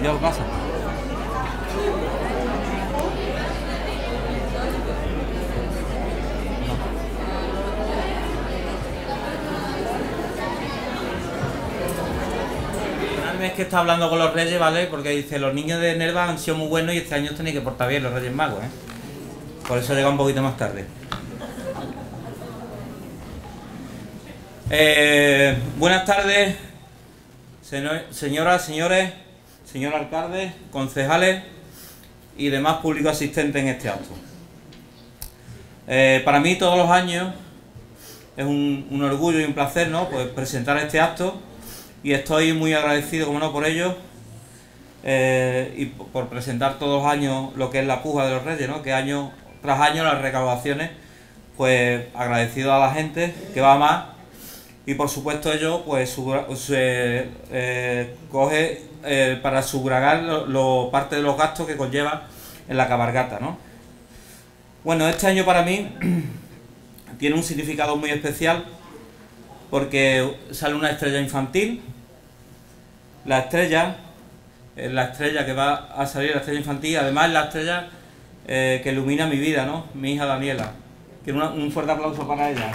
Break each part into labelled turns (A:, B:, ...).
A: Ya lo pasa. Es que está hablando con los reyes, ¿vale? Porque dice, los niños de Nerva han sido muy buenos y este año tenéis que portar bien los Reyes Magos, ¿eh? Por eso llega un poquito más tarde. Buenas tardes, señoras, señores, señor alcalde, concejales y demás público asistente en este acto. Para mí todos los años es un orgullo y un placer, ¿no? Pues presentar este acto. Y estoy muy agradecido, como no, por ello y por presentar todos los años lo que es la puja de los Reyes, ¿no? Que año tras año las recaudaciones, pues agradecido a la gente que va más y por supuesto ello pues coge para sufragar parte de los gastos que conlleva en la cabalgata, ¿no? Bueno, este año para mí tiene un significado muy especial porque sale una estrella infantil. La estrella que va a salir, la estrella infantil, además es la estrella que ilumina mi vida, ¿no? Mi hija Daniela. Quiero un fuerte aplauso para ella.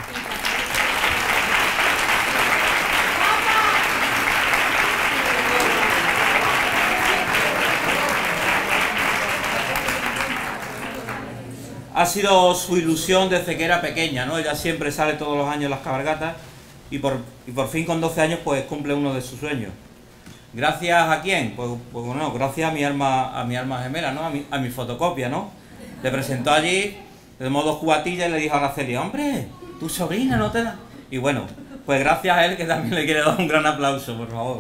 A: Ha sido su ilusión desde que era pequeña, ¿no? Ella siempre sale todos los años en las cabalgatas y por fin con 12 años pues cumple uno de sus sueños. ¿Gracias a quién? Pues bueno, gracias a mi alma gemela, ¿no? A mi fotocopia, ¿no? Le presentó allí, le tomó 2 cubatillas y le dijo a Araceli, hombre, tu sobrina no te da... Y bueno, pues gracias a él, que también le quiere dar un gran aplauso, por favor.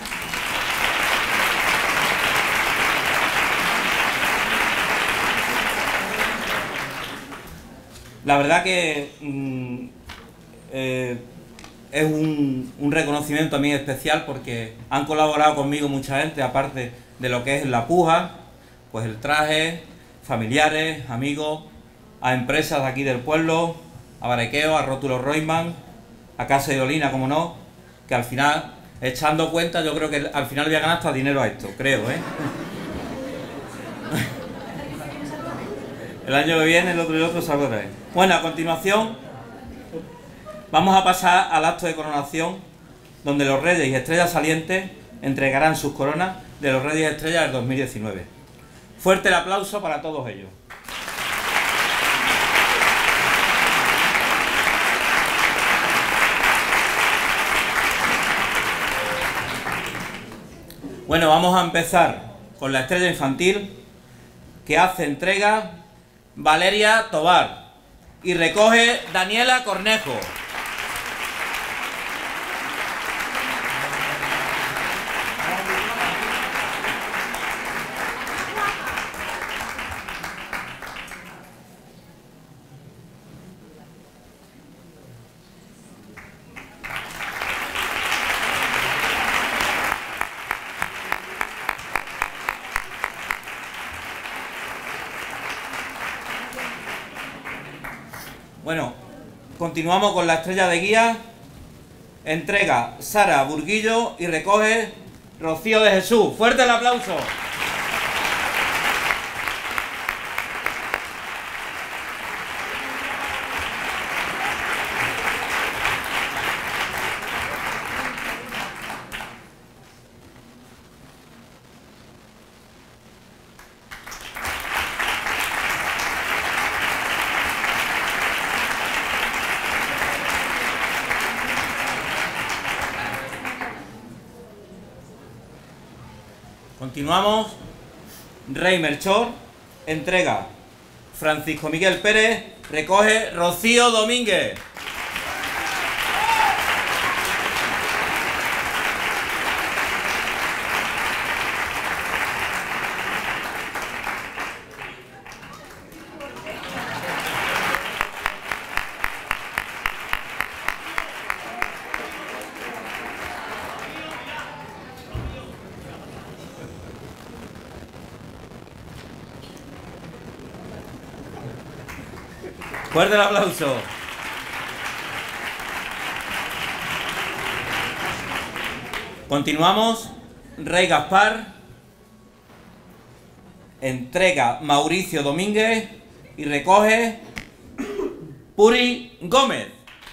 A: La verdad que es un reconocimiento a mí especial porque han colaborado conmigo mucha gente, aparte de lo que es la puja, pues el traje, familiares, amigos, a empresas de aquí del pueblo, a Barequeo, a Rótulo Roisman, a Casa de Olina, como no, que al final, echando cuenta, yo creo que al final voy a ganar hasta dinero a esto, creo, ¿eh? El año que viene, el otro y el otro salgo otra vez. Bueno, a continuación vamos a pasar al acto de coronación, donde los Reyes y Estrellas Salientes entregarán sus coronas de los Reyes y Estrellas del 2019. Fuerte el aplauso para todos ellos. Bueno, vamos a empezar con la estrella infantil, que hace entrega Valeria Tobar y recoge Daniela Cornejo. Bueno, continuamos con la estrella de guía. Entrega Sara Burguillo y recoge Rocío de Jesús. ¡Fuerte el aplauso! Continuamos. Rey Melchor, entrega Francisco Miguel Pérez, recoge Rocío Domínguez. Fuerte el aplauso. Continuamos. Rey Gaspar, entrega Mauricio Domínguez y recoge Puri Gómez.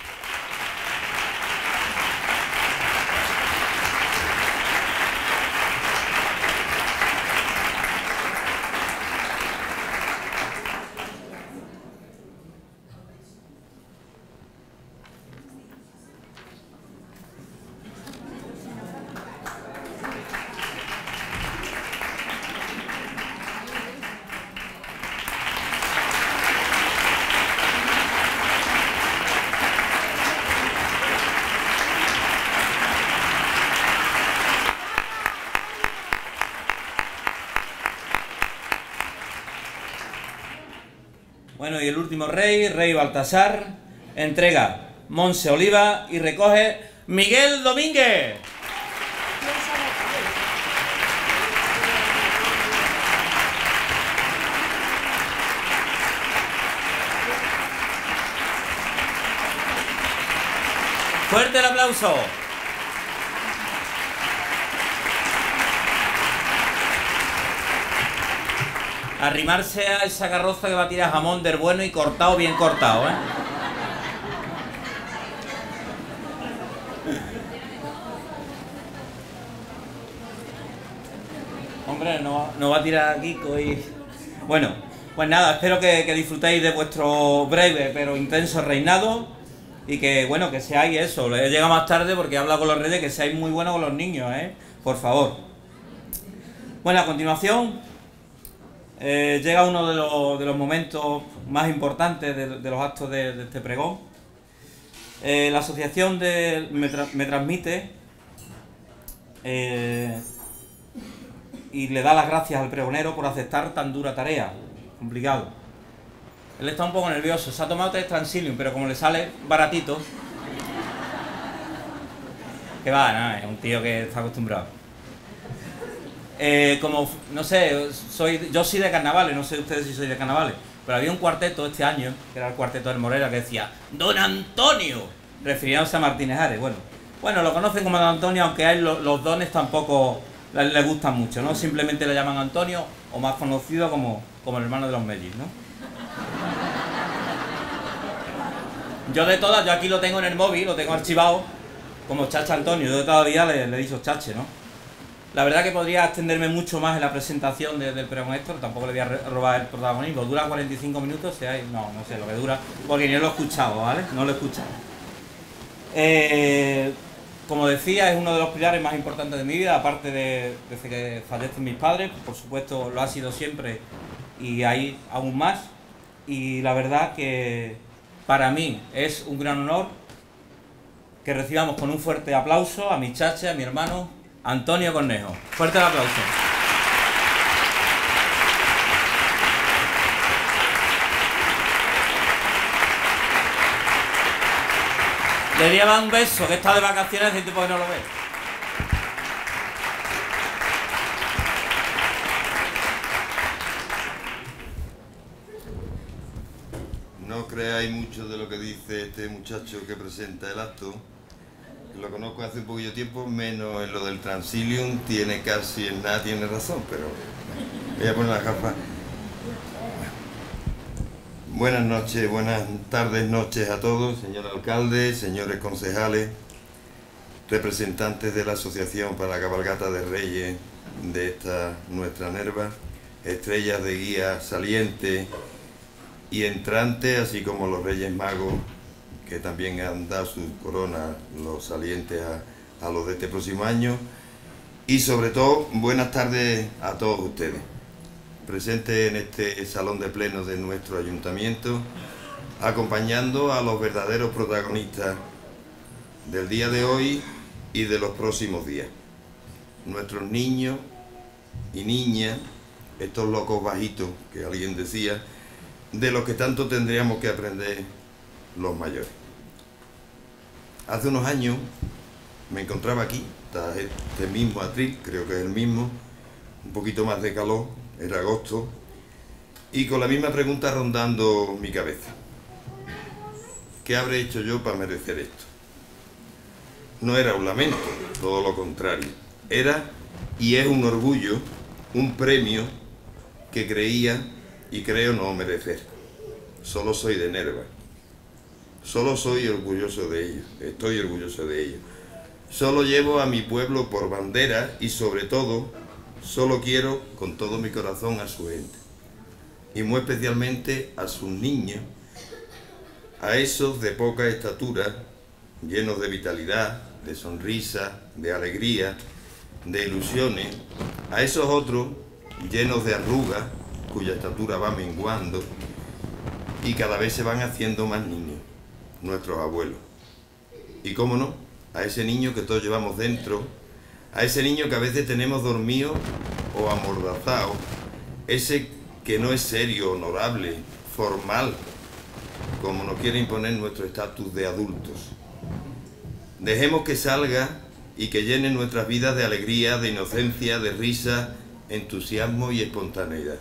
A: Bueno, y el último rey, Rey Baltasar, entrega Monse Oliva y recoge Miguel Domínguez. Fuerte el aplauso. Arrimarse a esa carroza que va a tirar jamón del bueno y cortado, bien cortado, ¿eh? Hombre, no va a tirar Kiko y... Bueno, pues nada, espero que disfrutéis de vuestro breve pero intenso reinado y que, bueno, que seáis eso. Le he llegado más tarde porque he hablado con los reyes, que seáis muy buenos con los niños, ¿eh? Por favor. Bueno, a continuación... llega uno de los momentos más importantes de los actos de este pregón. La asociación me transmite y le da las gracias al pregonero por aceptar tan dura tarea. Complicado. Él está un poco nervioso. Se ha tomado 3 Transilium, pero como le sale baratito... Que va, nada, es un tío que está acostumbrado. Como, no sé, yo soy de carnavales, no sé ustedes si sois de carnavales, pero había un cuarteto este año, que era el cuarteto del Morera, que decía Don Antonio, refiriéndose a Martínez Ares. Bueno, lo conocen como Don Antonio, aunque a él los dones tampoco les gustan mucho, ¿no? Simplemente le llaman Antonio, o más conocido como el hermano de los Mellis, ¿no? Yo aquí lo tengo en el móvil, lo tengo archivado como Chacha Antonio. Yo todavía le he dicho Chache, ¿no? La verdad que podría extenderme mucho más en la presentación del pregón Héctor, tampoco le voy a robar el protagonismo. Dura 45 minutos, no sé lo que dura, porque ni lo he escuchado, ¿vale? No lo he escuchado. Como decía, es uno de los pilares más importantes de mi vida, aparte desde que fallecen mis padres, por supuesto lo ha sido siempre y ahí aún más. Y la verdad que para mí es un gran honor que recibamos con un fuerte aplauso a mi chacha, a mi hermano Antonio Cornejo. Fuerte el aplauso. Le lleva un beso, que está de vacaciones y tipo que no lo ve.
B: No creáis mucho de lo que dice este muchacho que presenta el acto. Lo conozco hace un poquillo tiempo, menos en lo del Transilium, tiene casi en nada, tiene razón, pero voy a poner la gafa. Buenas noches, buenas tardes, noches a todos, señor alcalde, señores concejales, representantes de la Asociación para la Cabalgata de Reyes de esta nuestra Nerva, estrellas de guía salientes y entrantes, así como los Reyes Magos, que también han dado su corona, los salientes a los de este próximo año. Y sobre todo, buenas tardes a todos ustedes, presentes en este salón de plenos de nuestro ayuntamiento, acompañando a los verdaderos protagonistas del día de hoy y de los próximos días. Nuestros niños y niñas, estos locos bajitos que alguien decía, de los que tanto tendríamos que aprender los mayores. Hace unos años me encontraba aquí, está este mismo atril, creo que es el mismo, un poquito más de calor, era agosto, y con la misma pregunta rondando mi cabeza. ¿Qué habré hecho yo para merecer esto? No era un lamento, todo lo contrario. Era y es un orgullo, un premio que creía y creo no merecer. Solo soy de Nerva. Solo soy orgulloso de ello, estoy orgulloso de ello. Solo llevo a mi pueblo por bandera y sobre todo, solo quiero con todo mi corazón a su gente. Y muy especialmente a sus niños, a esos de poca estatura, llenos de vitalidad, de sonrisa, de alegría, de ilusiones, a esos otros llenos de arrugas, cuya estatura va menguando y cada vez se van haciendo más niños, nuestros abuelos. Y cómo no, a ese niño que todos llevamos dentro, a ese niño que a veces tenemos dormido o amordazado, ese que no es serio, honorable, formal, como nos quiere imponer nuestro estatus de adultos. Dejemos que salga y que llene nuestras vidas de alegría, de inocencia, de risa, entusiasmo y espontaneidad.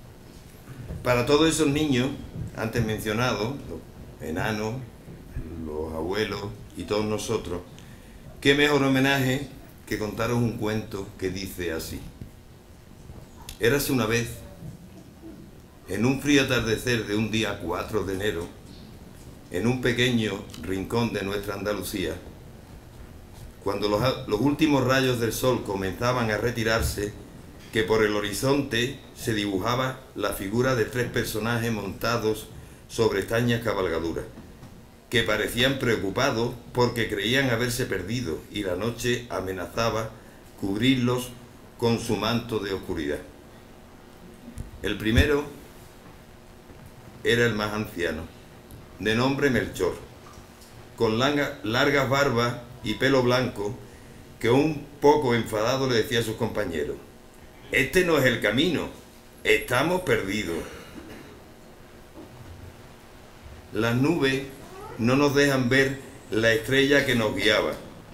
B: Para todos esos niños, antes mencionados, los enanos, los abuelos y todos nosotros, qué mejor homenaje que contaros un cuento que dice así. Érase una vez, en un frío atardecer de un día 4 de enero, en un pequeño rincón de nuestra Andalucía, cuando los últimos rayos del sol comenzaban a retirarse, que por el horizonte se dibujaba la figura de 3 personajes montados sobre extrañas cabalgaduras, que parecían preocupados porque creían haberse perdido y la noche amenazaba cubrirlos con su manto de oscuridad. El primero era el más anciano, de nombre Melchor, con largas barbas y pelo blanco, que un poco enfadado le decía a sus compañeros: «Este no es el camino, estamos perdidos». Las nubes no nos dejan ver la estrella que nos guiaba.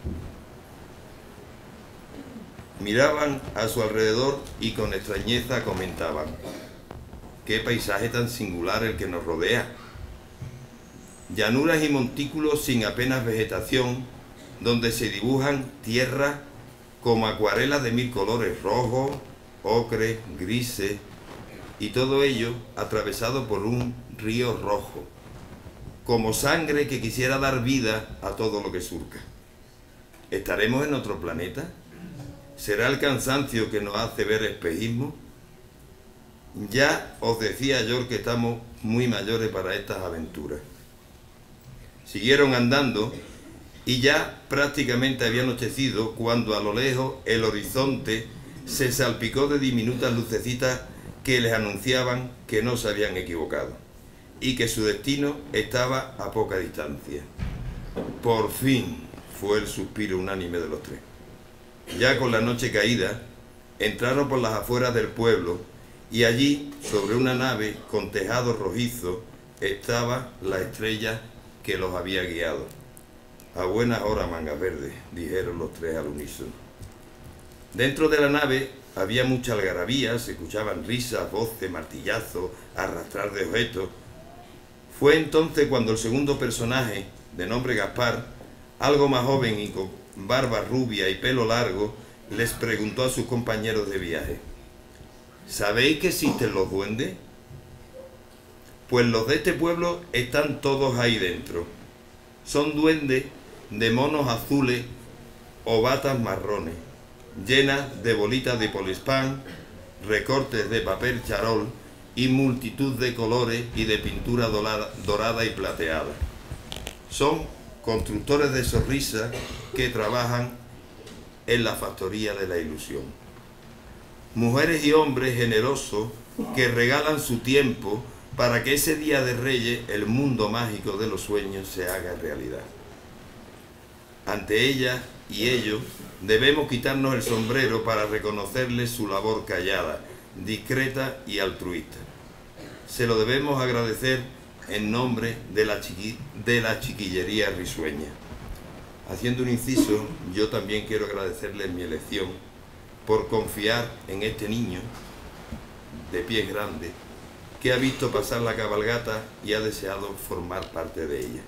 B: Miraban a su alrededor y con extrañeza comentaban: «Qué paisaje tan singular el que nos rodea. Llanuras y montículos sin apenas vegetación, donde se dibujan tierras como acuarelas de 1000 colores, rojos, ocres, grises, y todo ello atravesado por un río rojo, como sangre que quisiera dar vida a todo lo que surca. ¿Estaremos en otro planeta? ¿Será el cansancio que nos hace ver espejismo? Ya os decía yo que estamos muy mayores para estas aventuras». Siguieron andando y ya prácticamente había anochecido cuando a lo lejos el horizonte se salpicó de diminutas lucecitas que les anunciaban que no se habían equivocado y que su destino estaba a poca distancia. Por fin, fue el suspiro unánime de los 3. Ya con la noche caída, entraron por las afueras del pueblo y allí, sobre una nave con tejado rojizo, estaba la estrella que los había guiado. «A buenas horas, mangas verdes», dijeron los 3 al unísono. Dentro de la nave había mucha algarabía, se escuchaban risas, voces, martillazos, arrastrar de objetos. Fue entonces cuando el segundo personaje, de nombre Gaspar, algo más joven y con barba rubia y pelo largo, les preguntó a sus compañeros de viaje: «¿Sabéis que existen los duendes? Pues los de este pueblo están todos ahí dentro. Son duendes de monos azules o batas marrones, llenas de bolitas de polispán, recortes de papel charol y multitud de colores y de pintura dorada y plateada. Son constructores de sonrisas que trabajan en la factoría de la ilusión. Mujeres y hombres generosos que regalan su tiempo para que ese día de Reyes el mundo mágico de los sueños se haga realidad. Ante ellas y ellos debemos quitarnos el sombrero para reconocerles su labor callada, discreta y altruista. Se lo debemos agradecer en nombre de la chiquillería risueña». Haciendo un inciso, yo también quiero agradecerles mi elección por confiar en este niño de pies grandes que ha visto pasar la cabalgata y ha deseado formar parte de ella.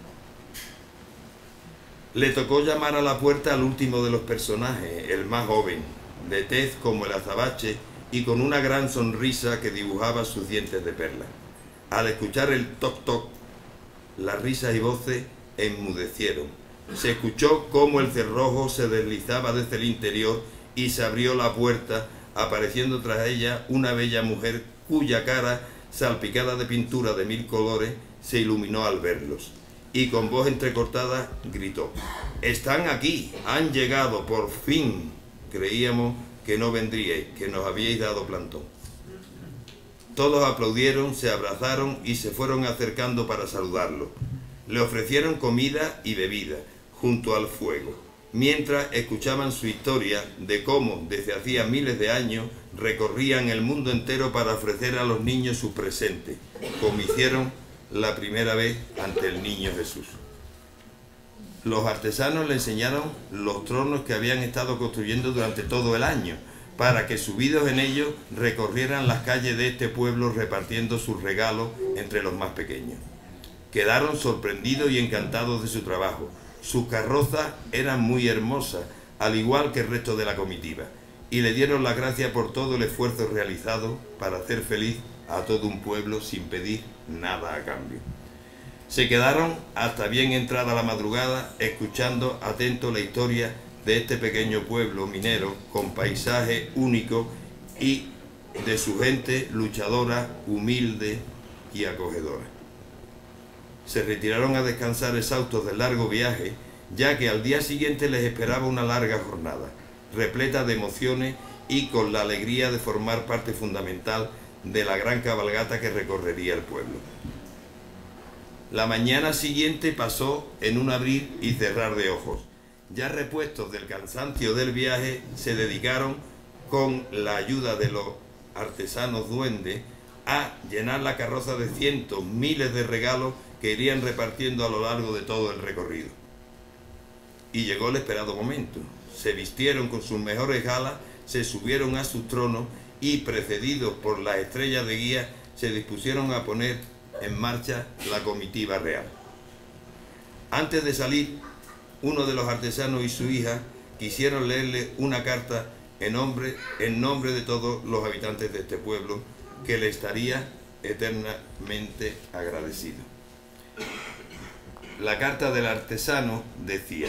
B: Le tocó llamar a la puerta al último de los personajes, el más joven, de tez como el azabache y con una gran sonrisa que dibujaba sus dientes de perla. Al escuchar el toc-toc, las risas y voces enmudecieron. Se escuchó cómo el cerrojo se deslizaba desde el interior y se abrió la puerta, apareciendo tras ella una bella mujer cuya cara, salpicada de pintura de 1000 colores, se iluminó al verlos. Y con voz entrecortada gritó: «¡Están aquí! ¡Han llegado! ¡Por fin! Creíamos que no vendríais, que nos habíais dado plantón». Todos aplaudieron, se abrazaron y se fueron acercando para saludarlo. Le ofrecieron comida y bebida junto al fuego, mientras escuchaban su historia de cómo, desde hacía miles de años, recorrían el mundo entero para ofrecer a los niños sus presentes, como hicieron la primera vez ante el niño Jesús. Los artesanos le enseñaron los tronos que habían estado construyendo durante todo el año, para que subidos en ellos recorrieran las calles de este pueblo repartiendo sus regalos entre los más pequeños. Quedaron sorprendidos y encantados de su trabajo. Sus carrozas eran muy hermosas, al igual que el resto de la comitiva, y le dieron las gracias por todo el esfuerzo realizado para hacer feliz a todo un pueblo sin pedir nada a cambio. Se quedaron hasta bien entrada la madrugada escuchando atentos la historia de este pequeño pueblo minero con paisaje único y de su gente luchadora, humilde y acogedora. Se retiraron a descansar exhaustos del largo viaje, ya que al día siguiente les esperaba una larga jornada, repleta de emociones y con la alegría de formar parte fundamental de la gran cabalgata que recorrería el pueblo. La mañana siguiente pasó en un abrir y cerrar de ojos. Ya repuestos del cansancio del viaje, se dedicaron, con la ayuda de los artesanos duendes, a llenar la carroza de cientos, miles de regalos que irían repartiendo a lo largo de todo el recorrido. Y llegó el esperado momento. Se vistieron con sus mejores galas, se subieron a sus tronos y, precedidos por las estrellas de guía, se dispusieron a poner en marcha la comitiva real. Antes de salir, uno de los artesanos y su hija quisieron leerle una carta en nombre de todos los habitantes de este pueblo, que le estaría eternamente agradecido. La carta del artesano decía: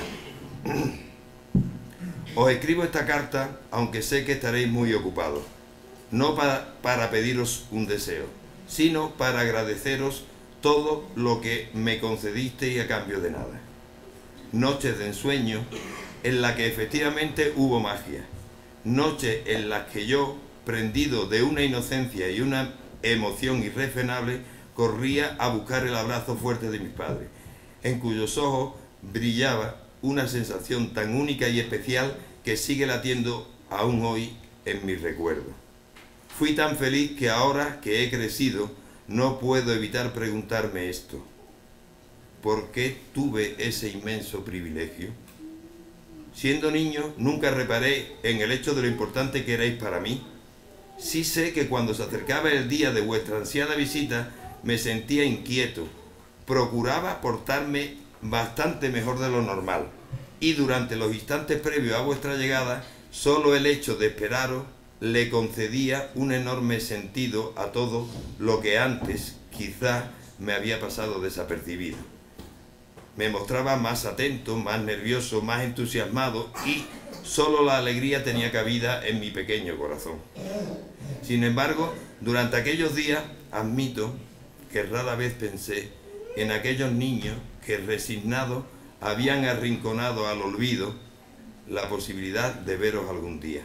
B: «Os escribo esta carta, aunque sé que estaréis muy ocupados, no para pediros un deseo, sino para agradeceros todo lo que me concedisteis a cambio de nada. Noches de ensueño en las que efectivamente hubo magia, noches en las que yo, prendido de una inocencia y una emoción irrefrenable, corría a buscar el abrazo fuerte de mis padres, en cuyos ojos brillaba una sensación tan única y especial que sigue latiendo aún hoy en mis recuerdos. Fui tan feliz que ahora que he crecido no puedo evitar preguntarme esto: ¿por qué tuve ese inmenso privilegio? Siendo niño nunca reparé en el hecho de lo importante que erais para mí. Sí sé que cuando se acercaba el día de vuestra ansiada visita me sentía inquieto, procuraba portarme bastante mejor de lo normal, y durante los instantes previos a vuestra llegada, solo el hecho de esperaros le concedía un enorme sentido a todo lo que antes quizá me había pasado desapercibido. Me mostraba más atento, más nervioso, más entusiasmado, y solo la alegría tenía cabida en mi pequeño corazón. Sin embargo, durante aquellos días, admito que rara vez pensé en aquellos niños que, resignados, habían arrinconado al olvido la posibilidad de veros algún día.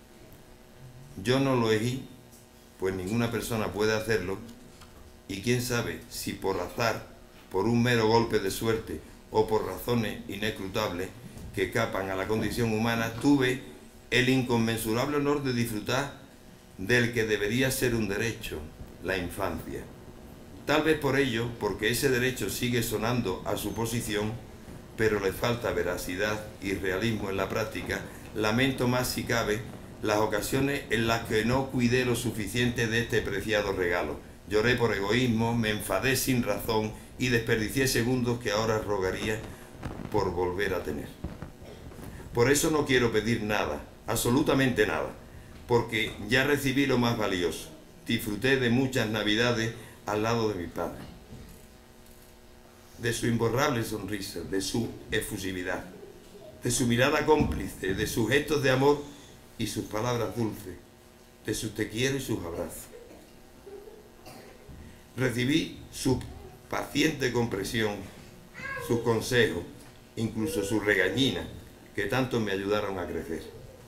B: Yo no lo elegí, pues ninguna persona puede hacerlo, y quién sabe si por azar, por un mero golpe de suerte o por razones inescrutables que escapan a la condición humana, tuve el inconmensurable honor de disfrutar del que debería ser un derecho, la infancia. Tal vez por ello, porque ese derecho sigue sonando a su posición, pero le falta veracidad y realismo en la práctica, lamento más si cabe las ocasiones en las que no cuidé lo suficiente de este preciado regalo. Lloré por egoísmo, me enfadé sin razón y desperdicié segundos que ahora rogaría por volver a tener. Por eso no quiero pedir nada, absolutamente nada. porque ya recibí lo más valioso. Disfruté de muchas navidades al lado de mi padre, de su imborrable sonrisa, de su efusividad, de su mirada cómplice, de sus gestos de amor y sus palabras dulces, de sus te quiero y sus abrazos. Recibí su paciente comprensión, sus consejos, incluso sus regañinas, que tanto me ayudaron a crecer.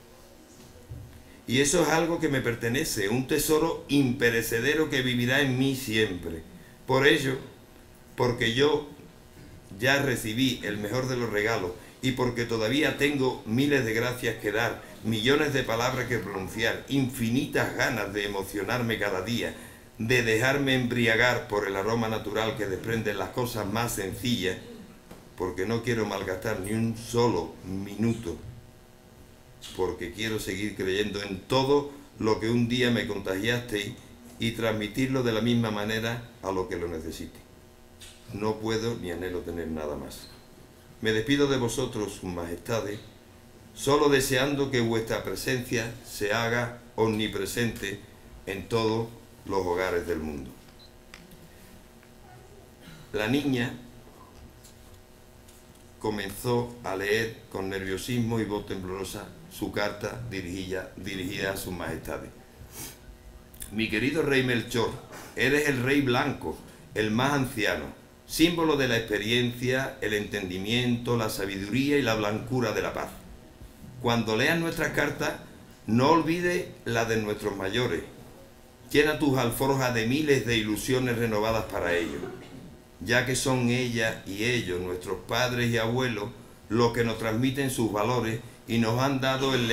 B: Y eso es algo que me pertenece, un tesoro imperecedero que vivirá en mí siempre. Por ello, porque yo ya recibí el mejor de los regalos y porque todavía tengo miles de gracias que dar, millones de palabras que pronunciar, infinitas ganas de emocionarme cada día, de dejarme embriagar por el aroma natural que desprenden las cosas más sencillas, porque no quiero malgastar ni un solo minuto, porque quiero seguir creyendo en todo lo que un día me contagiasteis y transmitirlo de la misma manera a lo que lo necesite. No puedo ni anhelo tener nada más. Me despido de vosotros, sus majestades, solo deseando que vuestra presencia se haga omnipresente en todos los hogares del mundo. La niña comenzó a leer con nerviosismo y voz temblorosa su carta dirigida a sus majestades. Mi querido rey Melchor, eres el rey blanco, el más anciano, símbolo de la experiencia, el entendimiento, la sabiduría y la blancura de la paz. Cuando leas nuestras cartas, no olvides la de nuestros mayores. Llena tus alforjas de miles de ilusiones renovadas para ellos, ya que son ellas y ellos, nuestros padres y abuelos, los que nos transmiten sus valores y nos han dado el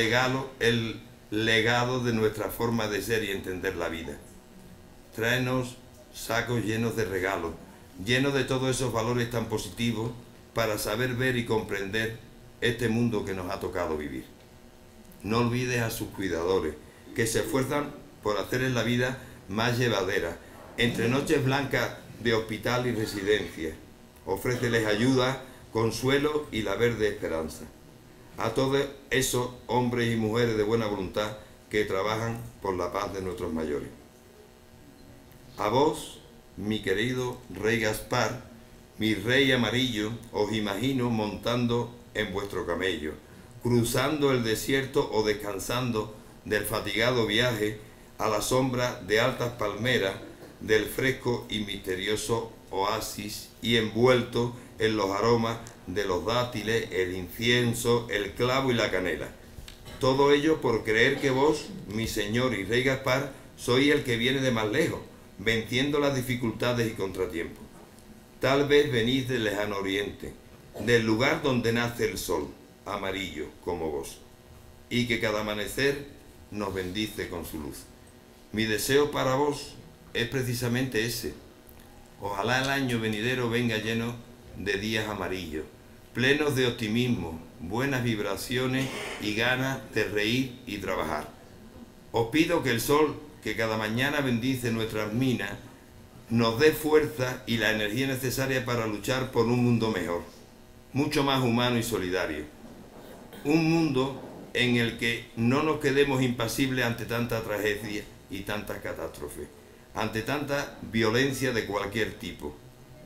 B: legado de nuestra forma de ser y entender la vida. Tráenos sacos llenos de regalos, llenos de todos esos valores tan positivos para saber ver y comprender este mundo que nos ha tocado vivir. No olvides a sus cuidadores, que se esfuerzan por hacerles la vida más llevadera, entre noches blancas de hospital y residencia. Ofréceles ayuda, consuelo y la verde esperanza. A todos esos hombres y mujeres de buena voluntad que trabajan por la paz de nuestros mayores. A vos, mi querido rey Gaspar, mi rey amarillo, os imagino montando en vuestro camello, cruzando el desierto o descansando del fatigado viaje a la sombra de altas palmeras del fresco y misterioso oasis y envuelto en los aromas de los dátiles, el incienso, el clavo y la canela. Todo ello por creer que vos, mi señor y rey Gaspar, sois el que viene de más lejos, venciendo las dificultades y contratiempos. Tal vez venís del lejano oriente, del lugar donde nace el sol, amarillo como vos, y que cada amanecer nos bendice con su luz. Mi deseo para vos es precisamente ese. Ojalá el año venidero venga lleno de días amarillos, plenos de optimismo, buenas vibraciones y ganas de reír y trabajar. Os pido que el sol que cada mañana bendice nuestras minas nos dé fuerza y la energía necesaria para luchar por un mundo mejor, mucho más humano y solidario. Un mundo en el que no nos quedemos impasibles ante tanta tragedia y tantas catástrofes, ante tanta violencia de cualquier tipo.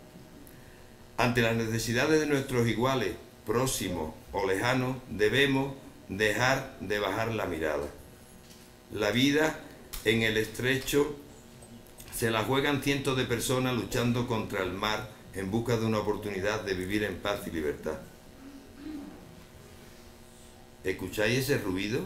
B: Ante las necesidades de nuestros iguales, próximos o lejanos, debemos dejar de bajar la mirada. La vida en el estrecho se la juegan cientos de personas luchando contra el mar en busca de una oportunidad de vivir en paz y libertad. ¿Escucháis ese ruido?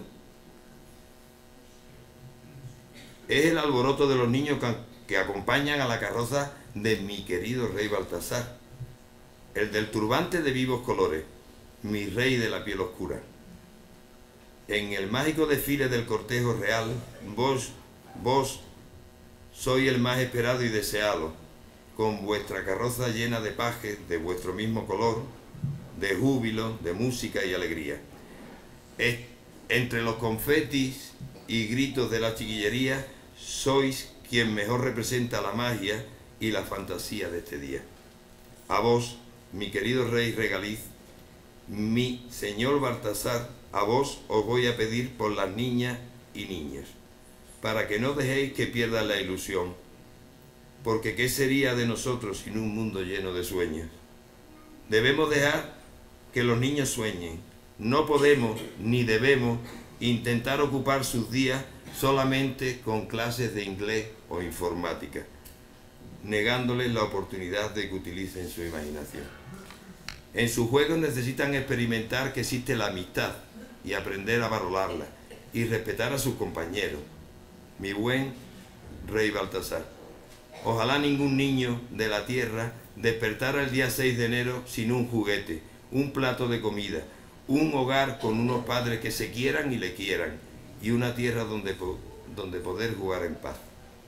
B: Es el alboroto de los niños que acompañan a la carroza de mi querido rey Baltasar, el del turbante de vivos colores, mi rey de la piel oscura. En el mágico desfile del cortejo real, vos sois el más esperado y deseado, con vuestra carroza llena de pajes de vuestro mismo color, de júbilo, de música y alegría. Entre los confetis y gritos de la chiquillería, sois quien mejor representa la magia y la fantasía de este día. A vos, mi querido rey regaliz, mi señor Baltasar, a vos os voy a pedir por las niñas y niños, para que no dejéis que pierdan la ilusión, porque ¿qué sería de nosotros sin un mundo lleno de sueños? Debemos dejar que los niños sueñen. No podemos ni debemos intentar ocupar sus días solamente con clases de inglés o informática, negándoles la oportunidad de que utilicen su imaginación. En sus juegos necesitan experimentar que existe la amistad y aprender a valorarla y respetar a sus compañeros. Mi buen rey Baltasar, ojalá ningún niño de la tierra despertara el día 6 de enero sin un juguete, un plato de comida, un hogar con unos padres que se quieran y le quieran, y una tierra donde poder jugar en paz.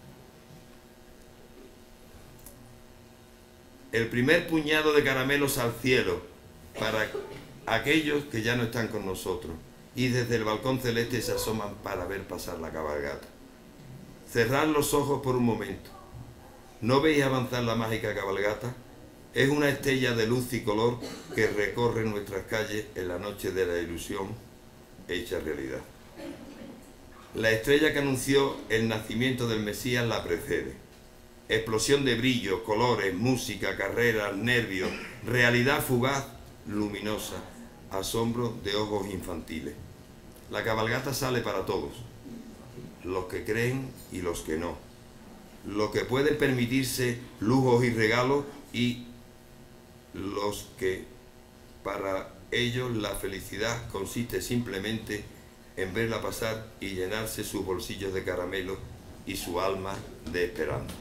B: El primer puñado de caramelos al cielo para aquellos que ya no están con nosotros y desde el balcón celeste se asoman para ver pasar la cabalgata. Cerrad los ojos por un momento. ¿No veis avanzar la mágica cabalgata? Es una estella de luz y color que recorre nuestras calles en la noche de la ilusión hecha realidad. La estrella que anunció el nacimiento del Mesías la precede. Explosión de brillos, colores, música, carreras, nervios, realidad fugaz, luminosa, asombro de ojos infantiles. La cabalgata sale para todos, los que creen y los que no, los que pueden permitirse lujos y regalos y los que para ellos la felicidad consiste simplemente en verla pasar y llenarse sus bolsillos de caramelo y su alma de esperanza.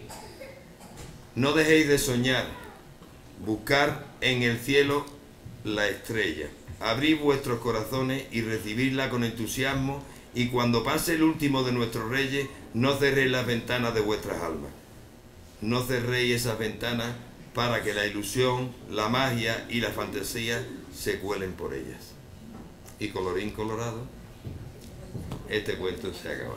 B: No dejéis de soñar, buscar en el cielo la estrella, abrid vuestros corazones y recibidla con entusiasmo, y cuando pase el último de nuestros reyes, no cerréis las ventanas de vuestras almas. No cerréis esas ventanas para que la ilusión, la magia y la fantasía se cuelen por ellas. Y colorín colorado, este cuento se acaba.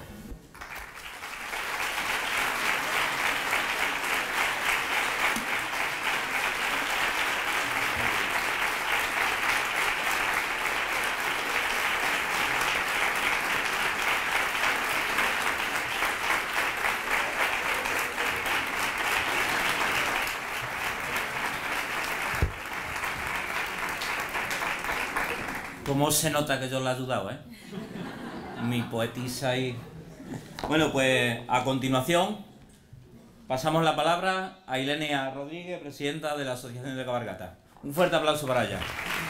A: ¿Cómo se nota que yo le he ayudado, eh? Mi poetisa y... Bueno, pues a continuación pasamos la palabra a Ilenia Rodríguez, presidenta de la Asociación de Cabalgata. Un fuerte aplauso para ella.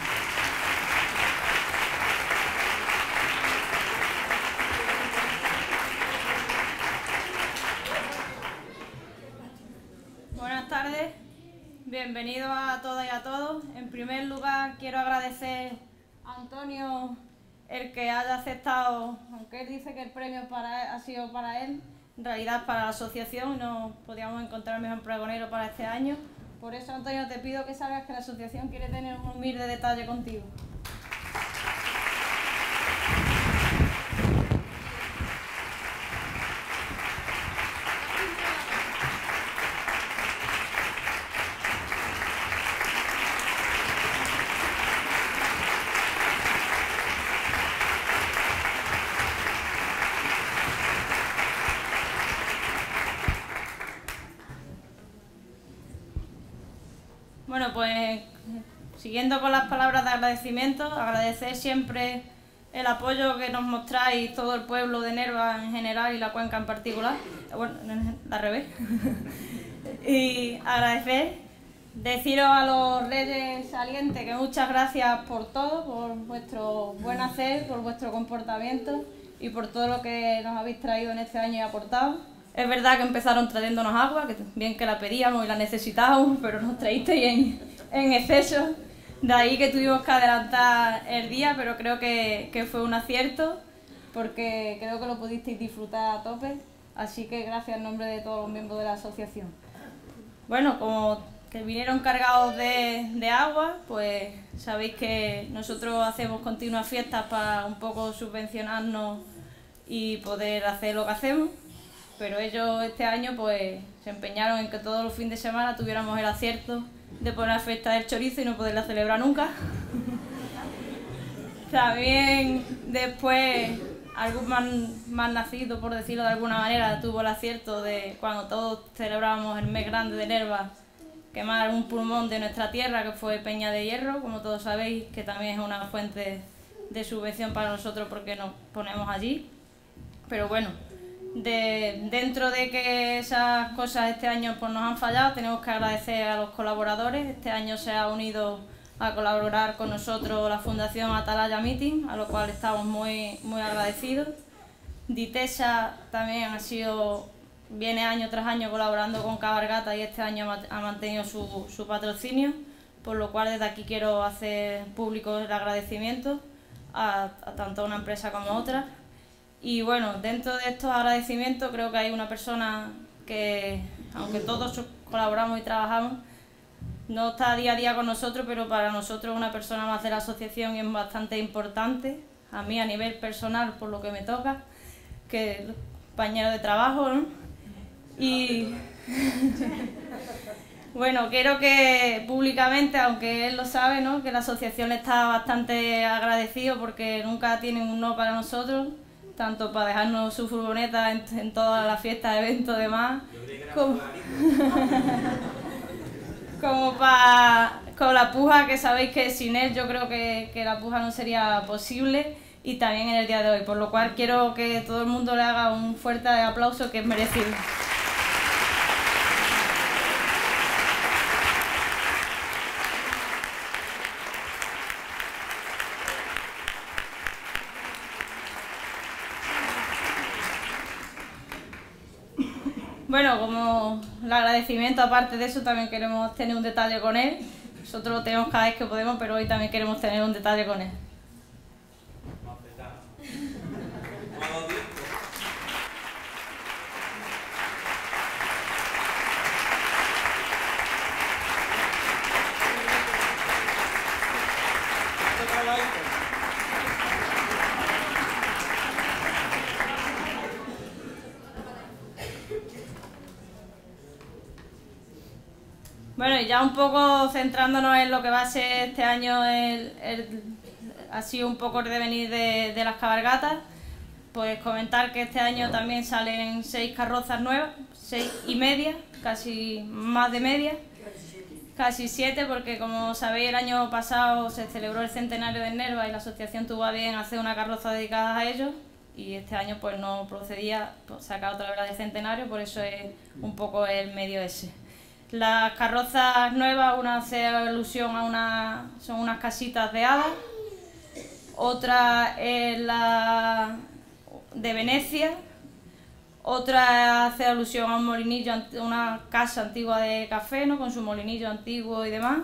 C: Buenas tardes, bienvenidos a todas y a todos. En primer lugar quiero agradecer a Antonio el que haya aceptado, aunque él dice que el premio ha sido para él, en realidad para la asociación, no podíamos encontrar mejor pregonero para este año. Por eso, Antonio, te pido que salgas, que la asociación quiere tener un humilde detalle contigo. Bueno, pues siguiendo con las palabras de agradecimiento, agradecer siempre el apoyo que nos mostráis todo el pueblo de Nerva en general y la Cuenca en particular, bueno, al revés. Y agradecer, deciros a los reyes salientes que muchas gracias por todo, por vuestro buen hacer, por vuestro comportamiento y por todo lo que nos habéis traído en este año y aportado. Es verdad que empezaron trayéndonos agua, que bien que la pedíamos y la necesitábamos, pero nos traísteis en exceso. De ahí que tuvimos que adelantar el día, pero creo que fue un acierto, porque creo que lo pudisteis disfrutar a tope. Así que gracias en nombre de todos los miembros de la asociación. Bueno, como que vinieron cargados de agua, pues sabéis que nosotros hacemos continuas fiestas para un poco subvencionarnos y poder hacer lo que hacemos. Pero ellos este año pues se empeñaron en que todos los fines de semana tuviéramos el acierto de poner la fiesta del chorizo y no poderla celebrar nunca. También después algún más nacido, por decirlo de alguna manera, tuvo el acierto de, cuando todos celebrábamos el mes grande de Nerva, quemar un pulmón de nuestra tierra, que fue Peña de Hierro, como todos sabéis, que también es una fuente de subvención para nosotros porque nos ponemos allí. Pero bueno, dentro de que esas cosas este año pues, nos han fallado, tenemos que agradecer a los colaboradores. Este año se ha unido a colaborar con nosotros la Fundación Atalaya Meeting, a lo cual estamos muy agradecidos. Ditesa también viene año tras año colaborando con Cabalgata y este año ha mantenido su patrocinio, por lo cual desde aquí quiero hacer público el agradecimiento a tanto una empresa como otra. Y bueno, dentro de estos agradecimientos creo que hay una persona que, aunque todos colaboramos y trabajamos, no está día a día con nosotros, pero para nosotros es una persona más de la asociación y es bastante importante, a mí a nivel personal por lo que me toca, que es compañero de trabajo, ¿no? Y bueno, quiero que públicamente, aunque él lo sabe, ¿no?, que la asociación le está bastante agradecido porque nunca tienen un no para nosotros, tanto para dejarnos su furgoneta en todas las fiestas, eventos, demás, como para con la puja, que sabéis que sin él yo creo que la puja no sería posible, y también en el día de hoy, por lo cual quiero que todo el mundo le haga un fuerte aplauso que es merecido. Bueno, como el agradecimiento, aparte de eso, también queremos tener un detalle con él. Nosotros lo tenemos cada vez que podemos, pero hoy también queremos tener un detalle con él. Bueno, y ya un poco centrándonos en lo que va a ser este año, ha sido un poco el devenir de las cabalgatas, pues comentar que este año también salen 6 carrozas nuevas, 6 y media, casi más de media, casi 7, porque como sabéis el año pasado se celebró el centenario de Nerva y la asociación tuvo a bien hacer una carroza dedicada a ellos, y este año pues no procedía sacar otra vez de centenario, por eso es un poco el medio ese. Las carrozas nuevas, una hace alusión son unas casitas de hadas, otra es la de Venecia, otra hace alusión a un molinillo, una casa antigua de café, ¿no?, con su molinillo antiguo y demás,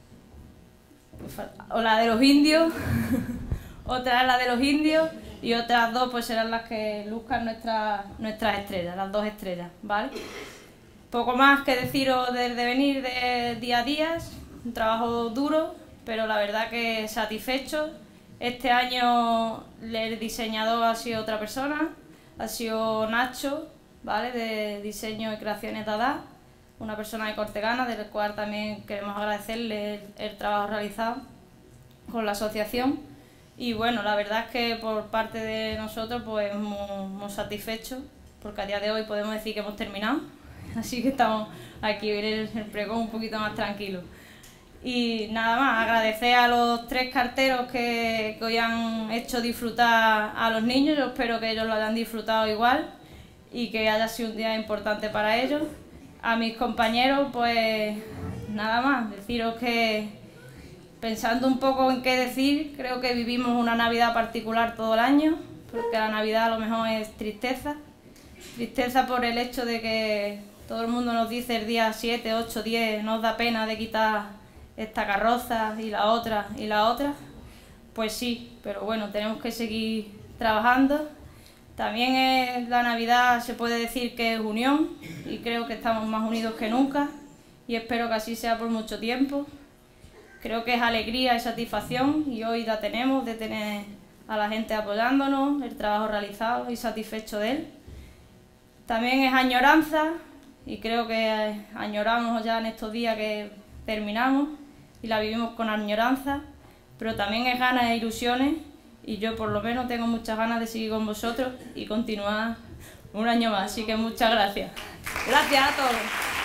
C: o la de los indios, otra es la de los indios, y otras dos pues serán las que luzcan nuestras estrellas, las 2 estrellas, ¿vale? Poco más que deciros del devenir de día a día, un trabajo duro, pero la verdad que satisfecho. Este año el diseñador ha sido otra persona, ha sido Nacho, ¿vale?, de Diseño y Creaciones Dada, una persona de Cortegana, del cual también queremos agradecerle el trabajo realizado con la asociación. Y bueno, la verdad es que por parte de nosotros pues muy satisfechos, porque a día de hoy podemos decir que hemos terminado. Así que estamos aquí en el pregón un poquito más tranquilo. Y nada más, agradecer a los 3 carteros que hoy han hecho disfrutar a los niños. Yo espero que ellos lo hayan disfrutado igual y que haya sido un día importante para ellos. A mis compañeros, pues nada más, deciros que pensando un poco en qué decir, creo que vivimos una Navidad particular todo el año, porque la Navidad a lo mejor es tristeza. Tristeza por el hecho de que todo el mundo nos dice el día 7, 8, 10, nos da pena de quitar esta carroza y la otra y la otra. Pues sí, pero bueno, tenemos que seguir trabajando. También la Navidad se puede decir que es unión y creo que estamos más unidos que nunca y espero que así sea por mucho tiempo. Creo que es alegría y satisfacción y hoy la tenemos de tener a la gente apoyándonos, el trabajo realizado y satisfecho de él. También es añoranza y creo que añoramos ya en estos días que terminamos y la vivimos con añoranza, pero también es ganas e ilusiones y yo por lo menos tengo muchas ganas de seguir con vosotros y continuar un año más, así que muchas gracias. Gracias a todos.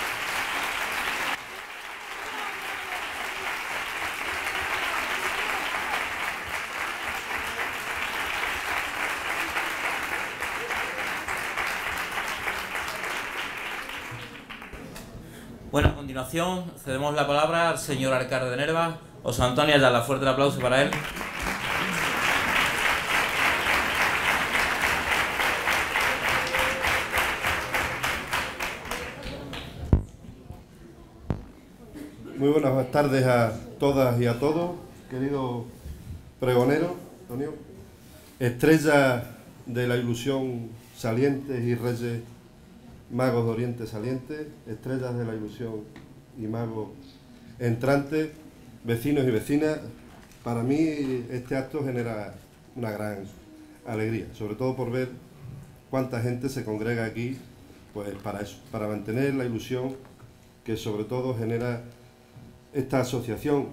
A: Bueno, a continuación cedemos la palabra al señor alcalde de Nerva, José Antonio Ayala. Fuerte el aplauso para él.
D: Muy buenas tardes a todas y a todos, queridos pregoneros, Antonio, estrellas de la ilusión salientes y reyes magos de Oriente salientes, estrellas de la ilusión y magos entrantes, vecinos y vecinas. Para mí este acto genera una gran alegría, sobre todo por ver cuánta gente se congrega aquí, pues para eso, para mantener la ilusión que sobre todo genera esta asociación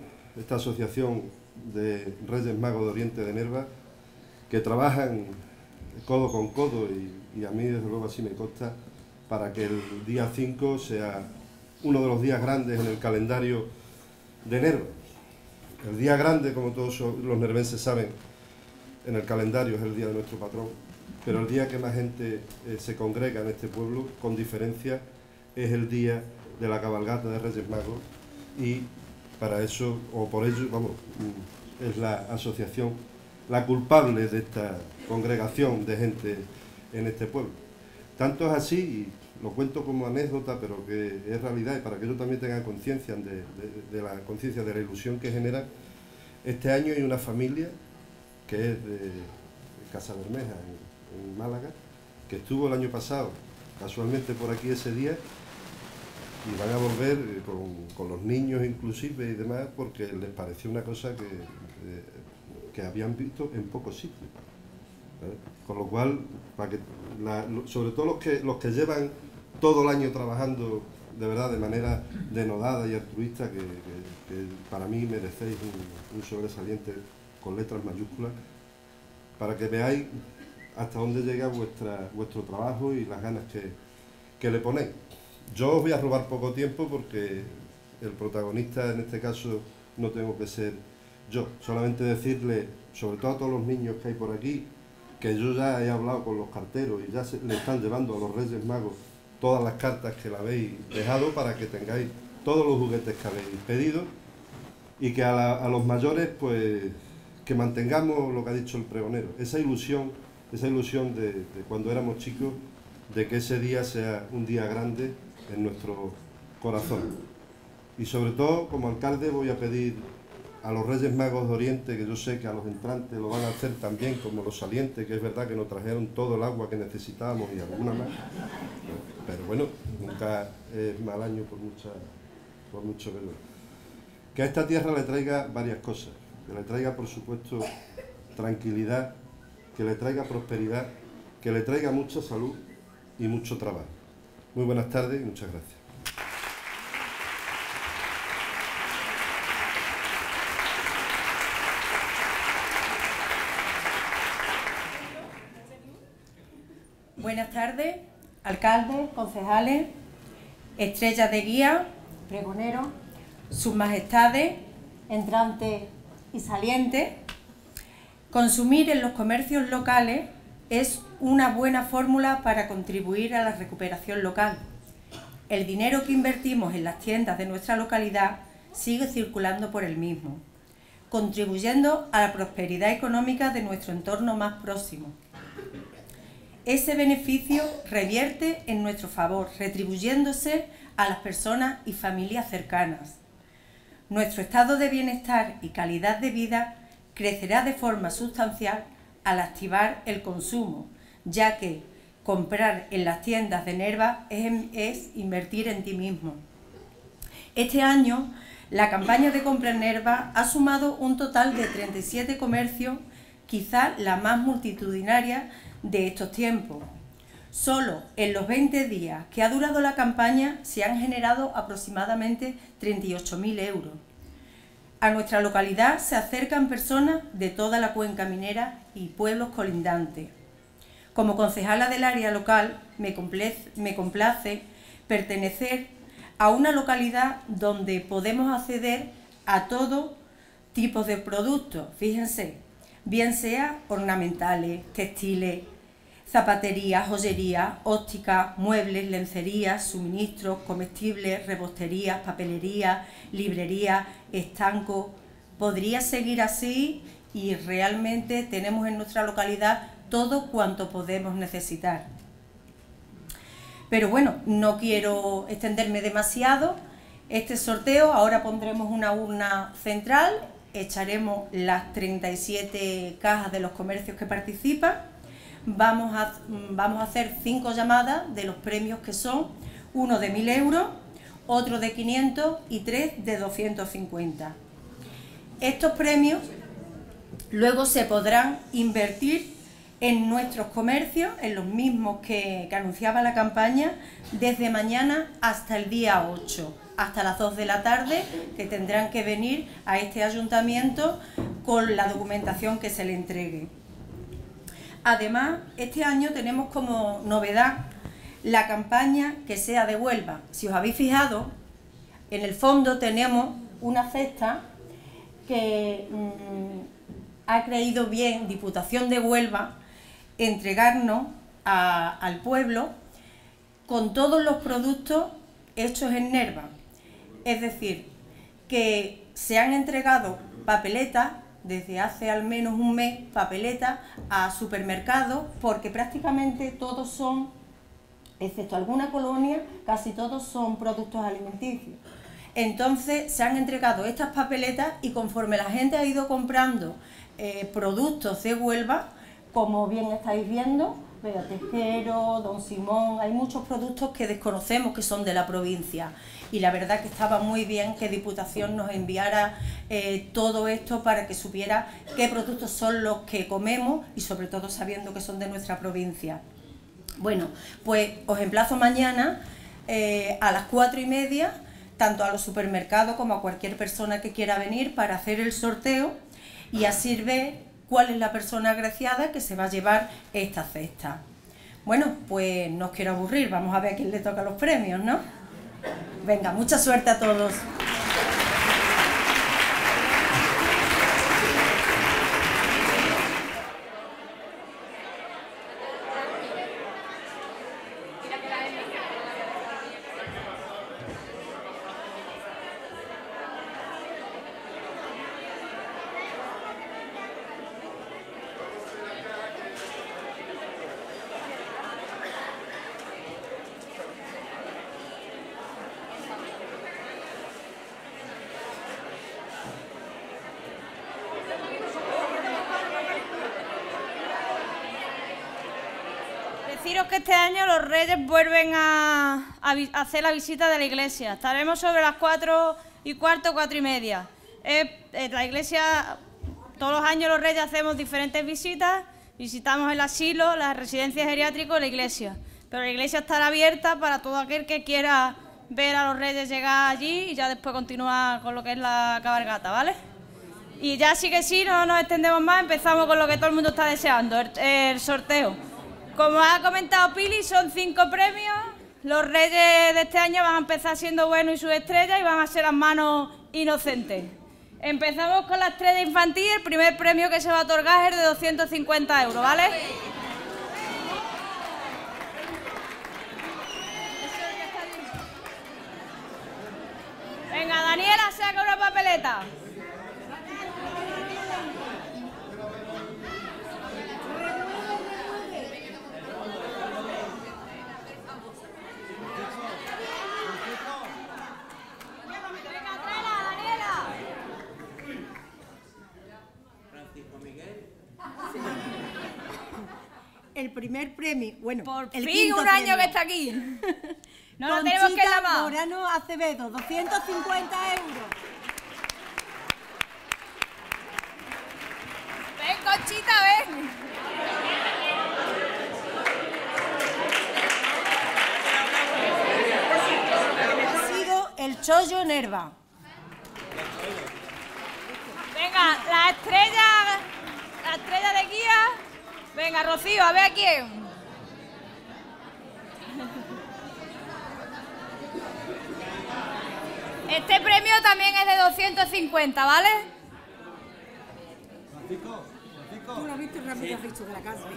D: de Reyes Magos de Oriente de Nerva, que trabajan codo con codo y a mí desde luego así me consta, para que el día 5 sea uno de los días grandes en el calendario de Nerva. El día grande, como todos los nervenses saben, en el calendario es el día de nuestro patrón, pero el día que más gente se congrega en este pueblo, con diferencia, es el día de la cabalgata de Reyes Magos, y para eso, o por ello, vamos, es la asociación la culpable de esta congregación de gente en este pueblo. Tanto es así, y lo cuento como anécdota, pero que es realidad, y para que ellos también tengan conciencia de la conciencia de la ilusión que genera. Este año hay una familia que es de Casa Bermeja, en Málaga, que estuvo el año pasado, casualmente por aquí ese día, y van a volver con los niños inclusive y demás, porque les pareció una cosa que habían visto en pocos sitios. ¿Vale? Con lo cual, sobre todo los que llevan todo el año trabajando de verdad de manera denodada y altruista, que para mí merecéis un sobresaliente con letras mayúsculas, para que veáis hasta dónde llega vuestro trabajo y las ganas que le ponéis. Yo os voy a robar poco tiempo porque el protagonista en este caso no tengo que ser yo. Solamente decirle, sobre todo a todos los niños que hay por aquí, que yo ya he hablado con los carteros y ya le están llevando a los Reyes Magos todas las cartas que le habéis dejado para que tengáis todos los juguetes que habéis pedido, y que a los mayores pues que mantengamos lo que ha dicho el pregonero, esa ilusión de cuando éramos chicos, de que ese día sea un día grande en nuestro corazón. Y sobre todo, como alcalde, voy a pedir a los Reyes Magos de Oriente, que yo sé que a los entrantes lo van a hacer también, como los salientes, que es verdad que nos trajeron todo el agua que necesitábamos y alguna más, pero bueno, nunca es mal año por mucho que no. Que a esta tierra le traiga varias cosas, que le traiga por supuesto tranquilidad, que le traiga prosperidad, que le traiga mucha salud y mucho trabajo. Muy buenas tardes y muchas gracias.
E: Buenas tardes, alcaldes, concejales, estrellas de guía, pregoneros, sus majestades, entrantes y salientes. Consumir en los comercios locales es una buena fórmula para contribuir a la recuperación local. El dinero que invertimos en las tiendas de nuestra localidad sigue circulando por el mismo, contribuyendo a la prosperidad económica de nuestro entorno más próximo. Ese beneficio revierte en nuestro favor, retribuyéndose a las personas y familias cercanas. Nuestro estado de bienestar y calidad de vida crecerá de forma sustancial al activar el consumo, ya que comprar en las tiendas de Nerva es invertir en ti mismo. Este año, la campaña de compra en Nerva ha sumado un total de 37 comercios, quizá la más multitudinaria de estos tiempos. Solo en los 20 días que ha durado la campaña se han generado aproximadamente 38.000 euros. A nuestra localidad se acercan personas de toda la cuenca minera y pueblos colindantes. Como concejala del área local, me complace pertenecer a una localidad donde podemos acceder a todo tipo de productos, fíjense, bien sea ornamentales, textiles, zapatería, joyería, óptica, muebles, lencería, suministros, comestibles, rebostería, papelería, librería, estanco. Podría seguir así y realmente tenemos en nuestra localidad todo cuanto podemos necesitar. Pero bueno, no quiero extenderme demasiado. Este sorteo, ahora pondremos una urna central, echaremos las 37 cajas de los comercios que participan. Vamos a hacer 5 llamadas de los premios que son: uno de 1.000 euros, otro de 500 y 3 de 250. Estos premios luego se podrán invertir en nuestros comercios, en los mismos que anunciaba la campaña, desde mañana hasta el día 8, hasta las 2 de la tarde, que tendrán que venir a este ayuntamiento con la documentación que se le entregue. Además, este año tenemos como novedad la campaña Que sea de Huelva. Si os habéis fijado, en el fondo tenemos una cesta que ha creído bien Diputación de Huelva entregarnos al pueblo con todos los productos hechos en Nerva. Es decir, que se han entregado papeletas desde hace al menos un mes, papeletas a supermercados, porque prácticamente todos son, excepto alguna colonia, casi todos son productos alimenticios. Entonces se han entregado estas papeletas y conforme la gente ha ido comprando productos de Huelva, como bien estáis viendo, Tejero, Don Simón, hay muchos productos que desconocemos que son de la provincia, y la verdad que estaba muy bien que Diputación nos enviara todo esto para que supiera qué productos son los que comemos y sobre todo sabiendo que son de nuestra provincia. Bueno, pues os emplazo mañana a las 4:30, tanto a los supermercados como a cualquier persona que quiera venir para hacer el sorteo y así ver cuál es la persona agraciada que se va a llevar esta cesta. Bueno, pues no os quiero aburrir, vamos a ver a quién le toca los premios, ¿no? Venga, mucha suerte a todos.
C: Deciros que este año los Reyes vuelven a hacer la visita de la iglesia. Estaremos sobre las 4:15, 4:30. La iglesia, todos los años los Reyes hacemos diferentes visitas. Visitamos el asilo, las residencias geriátricas y la iglesia. Pero la iglesia estará abierta para todo aquel que quiera ver a los Reyes llegar allí y ya después continuar con lo que es la cabalgata, ¿vale? Y ya sí que sí, no nos extendemos más, empezamos con lo que todo el mundo está deseando, el sorteo. Como ha comentado Pili, son 5 premios. Los Reyes de este año van a empezar siendo buenos y sus estrellas y van a ser las manos inocentes. Empezamos con la estrella infantil. El primer premio que se va a otorgar es de 250 euros, ¿vale? Venga, Daniela, saca una papeleta.
E: El primer premio, bueno,
C: por
E: el
C: fin un año que está aquí. No lo tenemos que llamar.
E: Morano Acevedo, 250 euros.
C: Ven, Conchita, ven.
E: Ha sido el Chollo Nerva.
C: Venga, la estrella de guía. Venga, Rocío, a ver a quién. Este premio también es de 250, ¿vale?
E: Tú lo has visto rápido, has visto de la casa.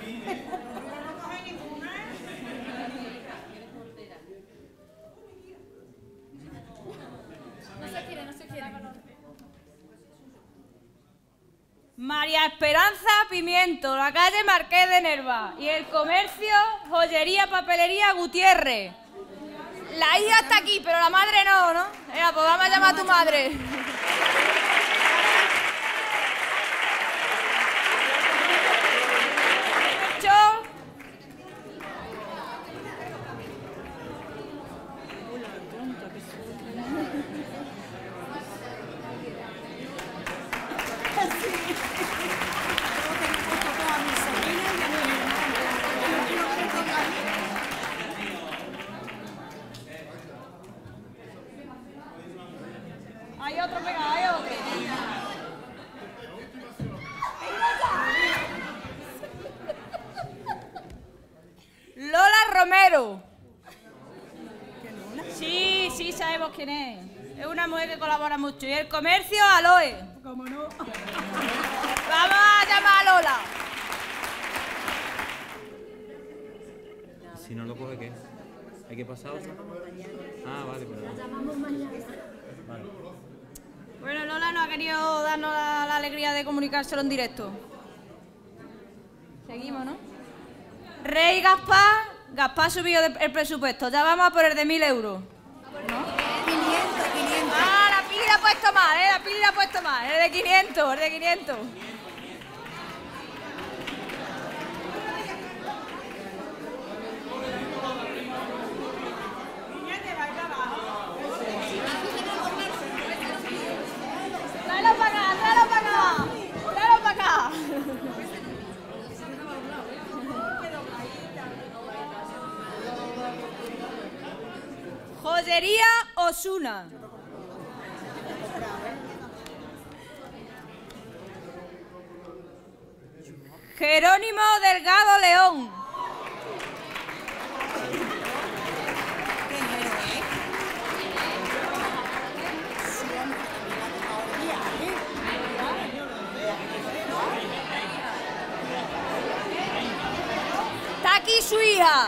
C: No se quiere. María Esperanza Pimiento, la calle Marqués de Nerva. Y el comercio, joyería, papelería Gutiérrez. La hija está aquí, pero la madre no, ¿no? Venga, pues vamos a llamar a tu madre. Hay otro pegado, hay otro. Lola Romero. Sí, sabemos quién es. Es una mujer que colabora mucho. Y el comercio, Aloe. ¿Cómo no? Vamos a llamar a Lola.
A: Si no lo coge, ¿qué? ¿Hay que pasar otra? Ah, vale, pero... Vale.
C: Bueno, Lola no ha querido darnos la alegría de comunicárselo en directo. Seguimos, ¿no? Rey Gaspar ha subido el presupuesto. Ya vamos a por el de 1.000 euros. ¿No?
E: 500.
C: Ah, la Pili la ha puesto mal, la Pili la ha puesto mal. El de 500, el de 500. Tráelo para acá, tráelo para acá. Tráelo para acá. Joyería Osuna. Jerónimo Delgado León. Está aquí su hija.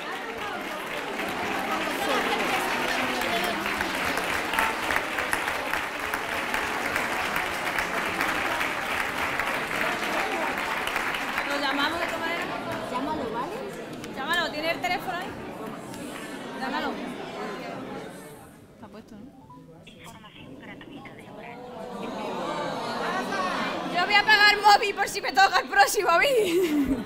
C: ¿Lo llamamos de esta manera?
E: Llámalo, ¿vale?
C: Llámalo, ¿tiene el teléfono ahí? Llámalo. Está puesto, ¿no? Yo voy a apagar el móvil por si me toca el próximo a mí.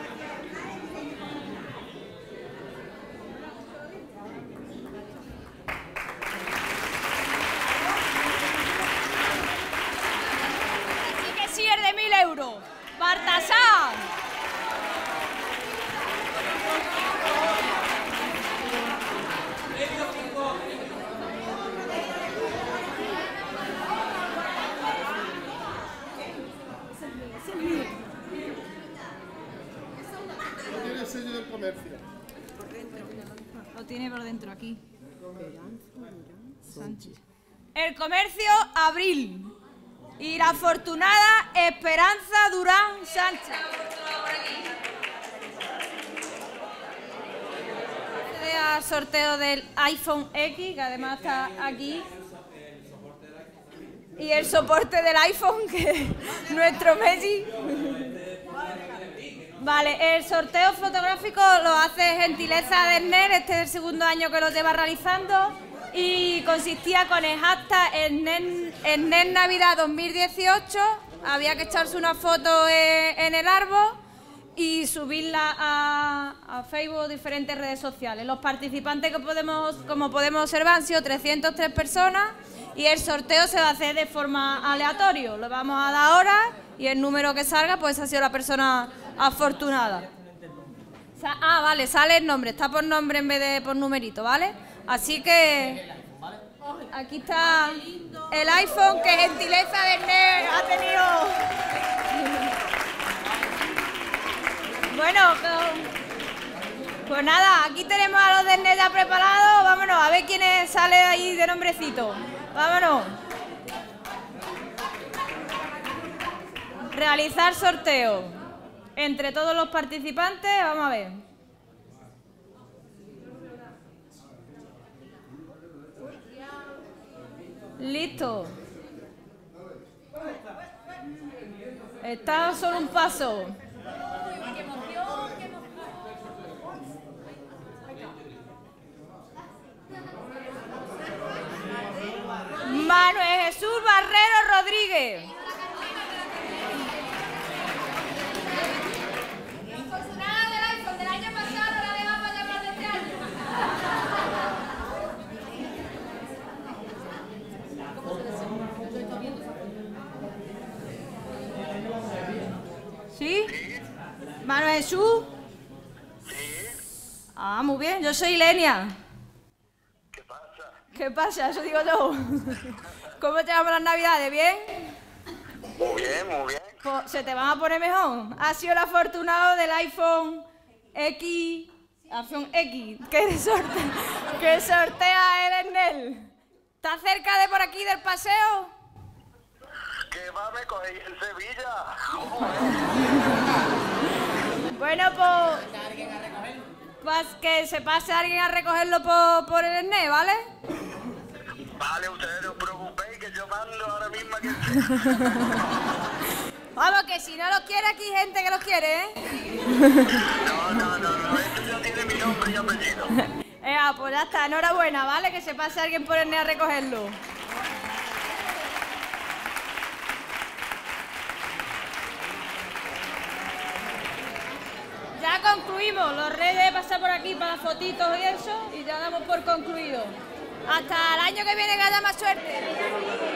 C: Así que sí, el de 1.000 euros. Bartasar.
D: Tiene el sello del comercio.
C: Lo tiene por dentro, aquí. Sánchez. El comercio, Abril. Y la afortunada Esperanza Durán Sánchez. Al sorteo del iPhone X, que además está aquí. Y el soporte del iPhone, que es nuestro Messi. Vale, el sorteo fotográfico lo hace gentileza de Ernest, este es el segundo año que lo lleva realizando. Y consistía con el hashtag Ernest Navidad 2018. Había que echarse una foto en el árbol y subirla a Facebook o diferentes redes sociales. Los participantes como podemos observar, han sido 303 personas y el sorteo se va a hacer de forma aleatoria. Lo vamos a dar ahora y el número que salga, pues ha sido la persona afortunada. Vale, sale el nombre, está por nombre en vez de por numerito, ¿vale? Así que... Aquí está el iPhone, que gentileza de NER ha tenido. Bueno, pues nada, aquí tenemos a los de NER ya preparados. Vámonos, a ver quién sale ahí de nombrecito. Vámonos. Realizar sorteo entre todos los participantes. Vamos a ver. Listo. Está solo un paso. Manuel Jesús Barrero Rodríguez. ¿Sí? ¿Manuel Jesús? Sí. Ah, muy bien. Yo soy Lenia.
F: ¿Qué pasa?
C: ¿Qué pasa? Eso digo yo. ¿Cómo te llaman las navidades? ¿Bien?
F: Muy bien, muy bien.
C: Pues, ¿se te van a poner mejor? Ha sido el afortunado del iPhone X, que sortea el Enel. ¿Está cerca de por aquí del paseo?
F: ¿Qué va? Me cogí en Sevilla.
C: Bueno, pues que se pase alguien a recogerlo por el Enel, ¿vale?
F: Vale, ustedes no os preocupéis, que yo mando ahora mismo que...
C: Vamos, que si no los quiere, aquí hay gente que los quiere, ¿eh?
F: No, esto ya tiene mi nombre y apellido.
C: Pues ya está, enhorabuena, ¿vale? Que se pase alguien por el Enel a recogerlo. Ya concluimos, los reyes pasan por aquí para fotitos y eso, y ya damos por concluido. Hasta el año que viene, que haya más suerte.